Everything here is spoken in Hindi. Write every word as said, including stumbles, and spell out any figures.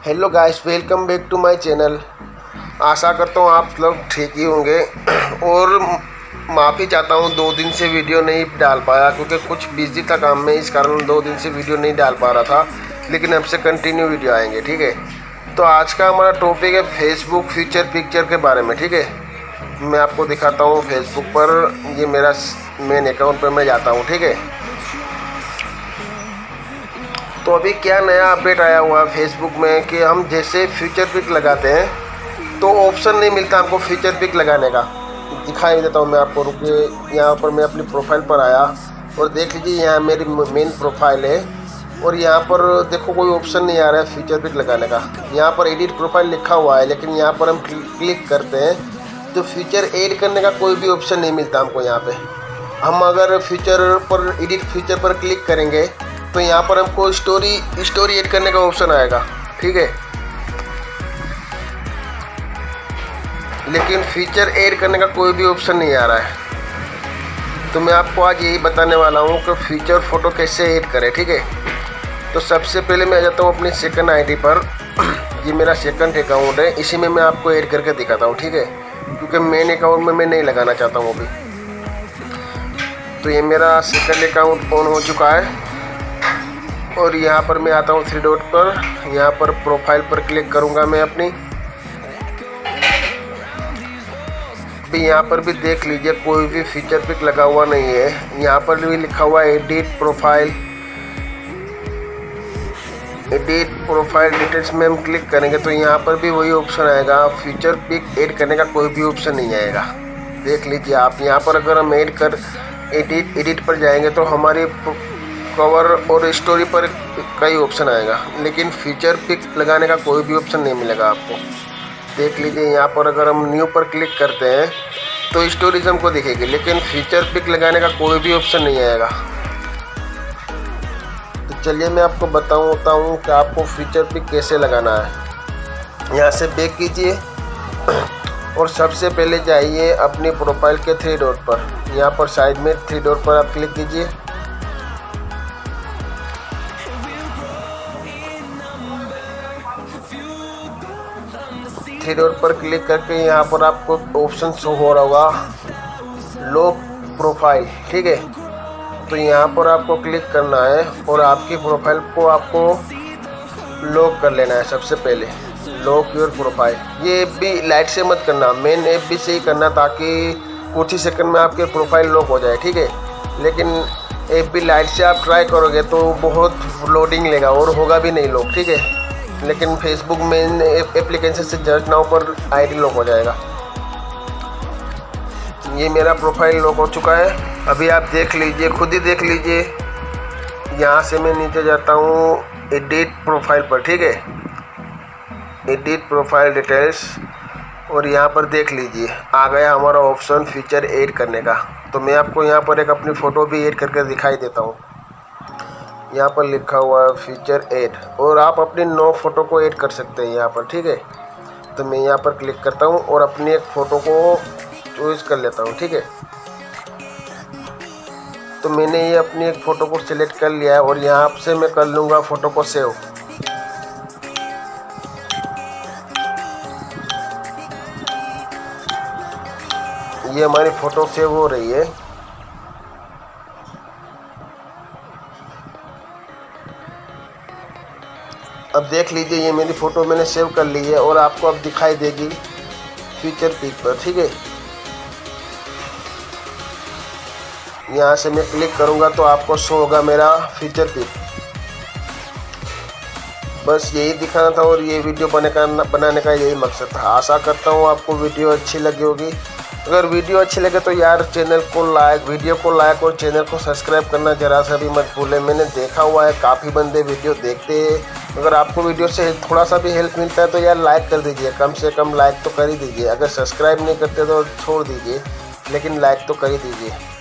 Hello guys, welcome back to my channel. आशा करता हूँ आप लोग ठीक ही होंगे और माफ़ी चाहता हूँ दो दिन से वीडियो नहीं डाल पाया क्योंकि कुछ बिजी था काम में, इस कारण दो दिन से वीडियो नहीं डाल पा रहा था। लेकिन अब से कंटिन्यू वीडियो आएंगे, ठीक है। तो आज का हमारा टॉपिक है फेसबुक फीचर पिक्चर के बारे में, ठीक है। मैं आपको दिखाता हूँ फेसबुक पर, ये मेरा मेन अकाउंट पर मैं जाता हूँ, ठीक है। तो अभी क्या नया अपडेट आया हुआ है फेसबुक में कि हम जैसे फीचर पिक लगाते हैं तो ऑप्शन नहीं मिलता हमको फीचर पिक लगाने का। दिखाई देता हूँ मैं आपको, रुकिए। यहाँ पर मैं अपनी प्रोफाइल पर आया और देख लीजिए, यहाँ मेरी मेन प्रोफाइल है और यहाँ पर देखो कोई ऑप्शन नहीं आ रहा है फीचर पिक लगाने का। यहाँ पर एडिट प्रोफाइल लिखा हुआ है, लेकिन यहाँ पर हम क्लिक करते हैं तो फीचर ऐड करने का कोई भी ऑप्शन नहीं मिलता हमको। यहाँ पे हम अगर फीचर पर एडिट फीचर पर क्लिक करेंगे तो यहाँ पर हमको स्टोरी स्टोरी ऐड करने का ऑप्शन आएगा, ठीक है। लेकिन फीचर ऐड करने का कोई भी ऑप्शन नहीं आ रहा है। तो मैं आपको आज यही बताने वाला हूँ कि फीचर फ़ोटो कैसे ऐड करें, ठीक है। तो सबसे पहले मैं आ जाता हूँ अपनी सेकंड आईडी पर। ये मेरा सेकंड अकाउंट है, इसी में मैं आपको ऐड करके दिखाता हूँ, ठीक है, क्योंकि मेन अकाउंट में मैं नहीं लगाना चाहता हूँ अभी। तो ये मेरा सेकंड अकाउंट ऑन हो चुका है और यहाँ पर मैं आता हूँ थ्री डॉट पर। यहाँ पर प्रोफाइल पर क्लिक करूँगा मैं अपनी। भी यहाँ पर भी देख लीजिए कोई भी फीचर पिक लगा हुआ नहीं है। यहाँ पर भी लिखा हुआ है edit profile edit profile details में हम क्लिक करेंगे तो यहाँ पर भी वही ऑप्शन आएगा, फीचर पिक ऐड करने का कोई भी ऑप्शन नहीं आएगा। देख लीजिए आप, यहाँ पर अगर हम ऐड कर एडिट एडिट पर जाएंगे तो हमारी कवर और स्टोरी पर कई ऑप्शन आएगा, लेकिन फीचर पिक लगाने का कोई भी ऑप्शन नहीं मिलेगा आपको। देख लीजिए यहाँ पर अगर हम न्यू पर क्लिक करते हैं तो स्टोरीज हमको दिखेगी, लेकिन फीचर पिक लगाने का कोई भी ऑप्शन नहीं आएगा। तो चलिए मैं आपको बताऊँता हूँ कि आपको फीचर पिक कैसे लगाना है। यहाँ से बैक कीजिए और सबसे पहले जाइए अपनी प्रोफाइल के थ्री डॉट पर। यहाँ पर साइड में थ्री डॉट पर आप क्लिक कीजिए। थ्री डॉट पर क्लिक करके यहाँ पर आपको ऑप्शन शो हो रहा होगा लॉक प्रोफाइल, ठीक है। तो यहाँ पर आपको क्लिक करना है और आपकी प्रोफाइल को आपको लॉक कर लेना है। सबसे पहले लॉक योर प्रोफाइल। ये एफ बी लाइट से मत करना, मेन एफ बी से ही करना, ताकि कुछ ही सेकंड में आपके प्रोफाइल लॉक हो जाए, ठीक है। लेकिन एफ बी लाइट से आप ट्राई करोगे तो बहुत लोडिंग लेगा और होगा भी नहीं लॉक, ठीक है। लेकिन फेसबुक मेन एप्लीकेशन से जस्ट नाउ पर आईडी लॉक हो जाएगा। ये मेरा प्रोफाइल लॉक हो चुका है। अभी आप देख लीजिए, खुद ही देख लीजिए। यहाँ से मैं नीचे जाता हूँ एडिट प्रोफाइल पर, ठीक है, एडिट प्रोफाइल डिटेल्स, और यहाँ पर देख लीजिए आ गया हमारा ऑप्शन फीचर ऐड करने का। तो मैं आपको यहाँ पर एक अपनी फ़ोटो भी ऐड करके दिखाई देता हूँ। यहाँ पर लिखा हुआ है फीचर ऐड, और आप अपनी नौ फ़ोटो को ऐड कर सकते हैं यहाँ पर, ठीक है। तो मैं यहाँ पर क्लिक करता हूँ और अपनी एक फ़ोटो को चॉइस कर लेता हूँ, ठीक है। तो मैंने ये अपनी एक फ़ोटो को सिलेक्ट कर लिया है और यहाँ से मैं कर लूँगा फ़ोटो को सेव। ये हमारी फ़ोटो सेव हो रही है। अब देख लीजिए ये मेरी फ़ोटो मैंने सेव कर ली है और आपको अब दिखाई देगी फीचर पिक पर, ठीक है। यहाँ से मैं क्लिक करूँगा तो आपको शो होगा मेरा फीचर पिक। बस यही दिखाना था और ये वीडियो बने का बनाने का यही मकसद था। आशा करता हूँ आपको वीडियो अच्छी लगी होगी। अगर वीडियो अच्छी लगे तो यार चैनल को लाइक वीडियो को लाइक और चैनल को सब्सक्राइब करना जरा सा भी मत भूलें। मैंने देखा हुआ है काफ़ी बंदे वीडियो देखते हैं। अगर आपको वीडियो से थोड़ा सा भी हेल्प मिलता है तो यार लाइक कर दीजिए, कम से कम लाइक तो कर ही दीजिए। अगर सब्सक्राइब नहीं करते तो छोड़ दीजिए, लेकिन लाइक तो कर ही दीजिए।